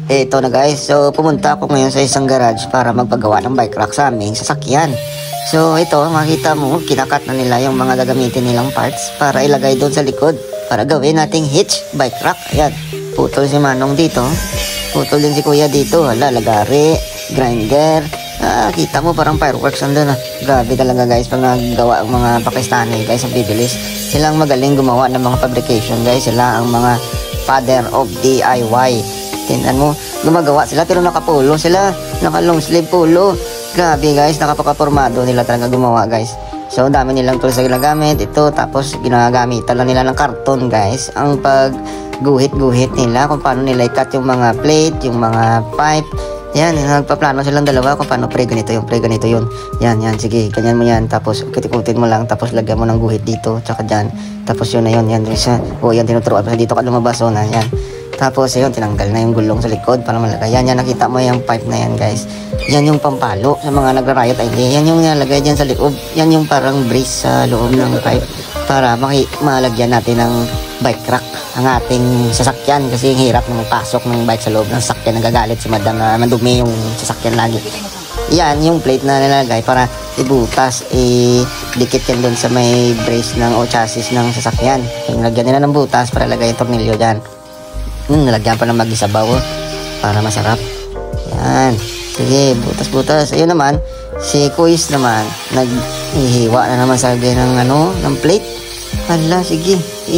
Ito na guys, so pumunta ako ngayon sa isang garage para magpagawa ng bike rack sa aming sasakyan. So ito, makita mo, kinakat na nila yung mga gagamitin nilang parts para ilagay doon sa likod para gawin nating hitch bike rack. Ayan, putol si Manong dito, putol din si Kuya dito. Hala, lagari, grinder. Kita mo parang fireworks nandun. Grabe talaga guys, pag naggawa ang mga Pakistani guys, ang bibilis. Sila ang magaling gumawa ng mga fabrication guys. Sila ang mga father of DIY. Tingnan mo, gumagawa sila pero nakapulo sila, naka long sleeve polo. Grabe guys, nakapakapormado nila talaga gumawa guys. So dami nilang tools na ginagamit ito, tapos ginagamitan lang nila ng karton guys. Ang pagguhit-guhit nila kung paano nila i-cut yung mga plate, yung mga pipe. Yan, nagpaplano silang dalawa kung paano pre ganito yung pre ganito yun. Yan, sige, ganyan mo yan, tapos ikut-ikutin mo lang, tapos lagyan mo ng guhit dito, tsaka dyan. Tapos yun na yun, yan isa. O yan, tinuturuan pa dito ka lumabas, o na yan. Tapos yun, tinanggal na yung gulong sa likod para malagay. Yan, nakita mo yung pipe na yan guys. Yan yung pampalo sa mga nagra-riot ID. Yan yung nalagay dyan sa loob. Yan yung parang brace sa loob ng pipe para malagyan natin ng bike rack ang ating sasakyan. Kasi yung hirap na magpasok ng bike sa loob ng sasakyan. Nagagalit si madam na madumi yung sasakyan lagi. Yan yung plate na nilagay para ibutas, dikit yan doon sa may brace ng o chassis ng sasakyan. Nilagyan nila ng butas para lagay yung tornilyo dyan. Nalagyan pa ng mag-isabaw para masarap. Yan. Sige, butas-butas. Ayun naman, si Kuis naman, naghihiwa na naman sa ng plate. Hala, sige.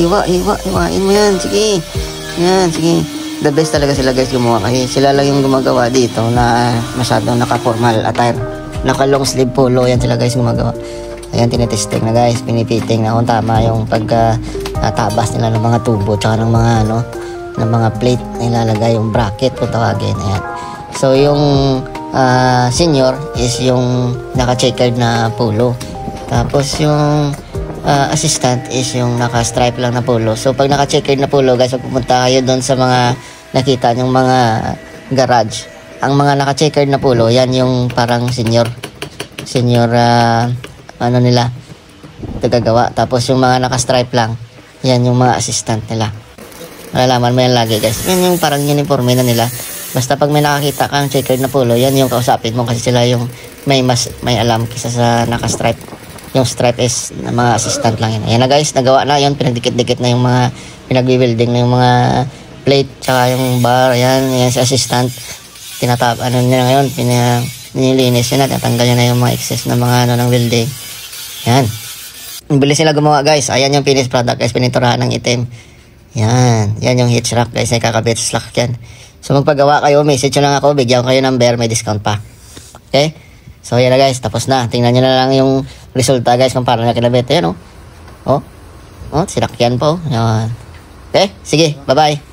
Hiwain mo yan. Sige. Yan, sige. The best talaga sila guys gumawa kasi sila lang yung gumagawa dito na masyadong naka-formal attire. Naka-long sleeve polo. Yan sila guys gumagawa. Ayan, tinitesting na guys. Pinipiting na kung tama yung pagtabas nila ng mga tubo tsaka ng mga ng mga plate na ilalagay, yung bracket kung tawagin. Ayan. So yung senior is yung naka-checkered na polo, tapos yung assistant is yung naka-stripe lang na polo. So pag naka-checkered na polo guys, pag pumunta kayo doon sa mga nakita yung mga garage, ang mga naka-checkered na polo, yan yung parang senior nila tagagawa. Tapos yung mga naka-stripe lang, yan yung mga assistant nila. Malalaman mo yan lagi guys. Yan yung parang uniforme na nila. Basta pag may nakakita kang checkered na polo, yan yung kausapin mo kasi sila yung may alam kisa sa naka-stripe. Yung stripe is na mga assistant lang yan. Ayan na guys, nagawa na yun. Pinagdikit-dikit na yung mga pinag-welding na yung mga plate tsaka yung bar. Yan si assistant. Nila ngayon. Nilinis yun na. Tinatanggal yun na yung mga excess na mga ng welding. Yan. Bilis nila gumawa guys. Ayan yung finished product guys. Pininturahan ng itim. Yan yung hitch rack guys, ay kakabit sa sakyan. So magpagawa kayo, message nyo lang ako, bigyan ko kayo ng number, may discount pa. Okay? So yan na guys, tapos na. Tingnan nyo na lang yung resulta guys kung paano na kinabit. Ayan sinakyan po. Yan. Okay? Sige, bye bye.